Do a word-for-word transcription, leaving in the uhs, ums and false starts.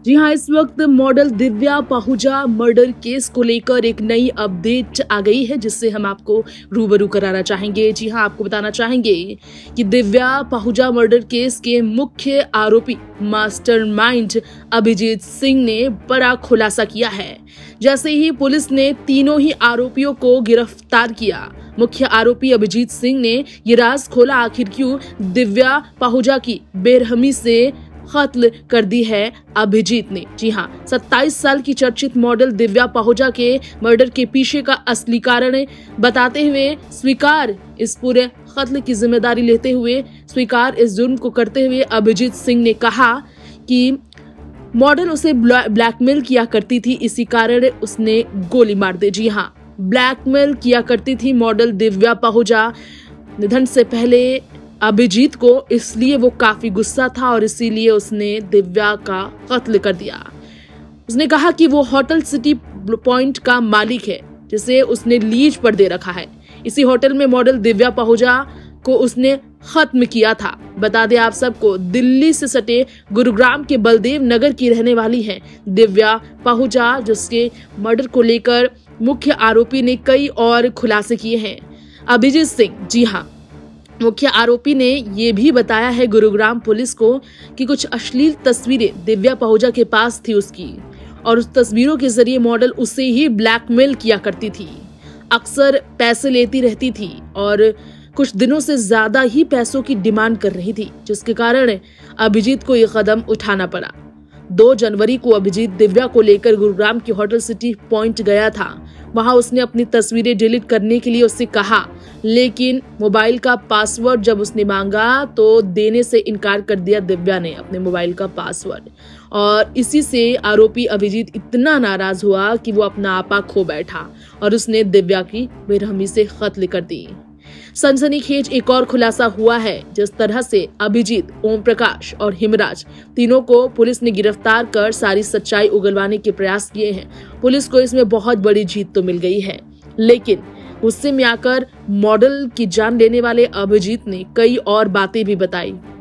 जी हाँ, इस वक्त model Divya Pahuja murder case को लेकर एक नई अपडेट आ गई है, जिससे हम आपको रूबरू कराना चाहेंगे। जी हाँ, आपको बताना चाहेंगे कि दिव्या पाहुजा मर्डर केस के मुख्य आरोपी मास्टरमाइंड अभिजीत सिंह ने बड़ा खुलासा किया है। जैसे ही पुलिस ने तीनों ही आरोपियों को गिरफ्तार किया, मुख्य आरोपी अभिजीत सिंह ने ये राज खोला आखिर क्यों दिव्या पाहुजा की बेरहमी से कत्ल कर दी है अभिजीत ने। जी हाँ, सत्ताईस साल की चर्चित मॉडल दिव्या पाहुजा के मर्डर के पीछे का असली कारण बताते हुए स्वीकार इस पूरे कत्ल की जिम्मेदारी लेते हुए स्वीकार इस जुर्म को करते हुए अभिजीत सिंह ने कहा कि मॉडल उसे ब्लैकमेल किया करती थी, इसी कारण उसने गोली मार दी। जी हाँ, ब्लैकमेल किया करती थी मॉडल दिव्या पाहुजा निधन से पहले अभिजीत को, इसलिए वो काफी गुस्सा था और इसीलिए उसने दिव्या का कत्ल कर दिया। उसने कहा कि वो होटल सिटी पॉइंट का मालिक है, जिसे उसने लीज पर दे रखा है। इसी होटल में मॉडल दिव्या पाहुजा को उसने खत्म किया था। बता दें आप सबको, दिल्ली से सटे गुरुग्राम के बलदेव नगर की रहने वाली है दिव्या पाहुजा, जिसके मर्डर को लेकर मुख्य आरोपी ने कई और खुलासे किए हैं। अभिजीत सिंह, जी हाँ, मुख्य आरोपी ने ये भी बताया है गुरुग्राम पुलिस को कि कुछ अश्लील तस्वीरें दिव्या पाहुजा के पास थी उसकी, और उस तस्वीरों के जरिए मॉडल उसे ही ब्लैकमेल किया करती थी, अक्सर पैसे लेती रहती थी और कुछ दिनों से ज्यादा ही पैसों की डिमांड कर रही थी, जिसके कारण अभिजीत को ये कदम उठाना पड़ा। दो जनवरी को अभिजीत दिव्या को लेकर गुरुग्राम के होटल सिटी पॉइंट गया था। वहां उसने अपनी तस्वीरें डिलीट करने के लिए उससे कहा, लेकिन मोबाइल का पासवर्ड जब उसने मांगा तो देने से इनकार कर दिया दिव्या ने अपने मोबाइल का पासवर्ड, और इसी से आरोपी अभिजीत इतना नाराज हुआ कि वो अपना आपा खो बैठा और उसने दिव्या की बेरहमी से कत्ल कर दी। सनसनीखेज एक और खुलासा हुआ है। जिस तरह से अभिजीत, ओम प्रकाश और हिमराज तीनों को पुलिस ने गिरफ्तार कर सारी सच्चाई उगलवाने के प्रयास किए हैं, पुलिस को इसमें बहुत बड़ी जीत तो मिल गई है, लेकिन गुस्से में आकर मॉडल की जान लेने वाले अभिजीत ने कई और बातें भी बताई।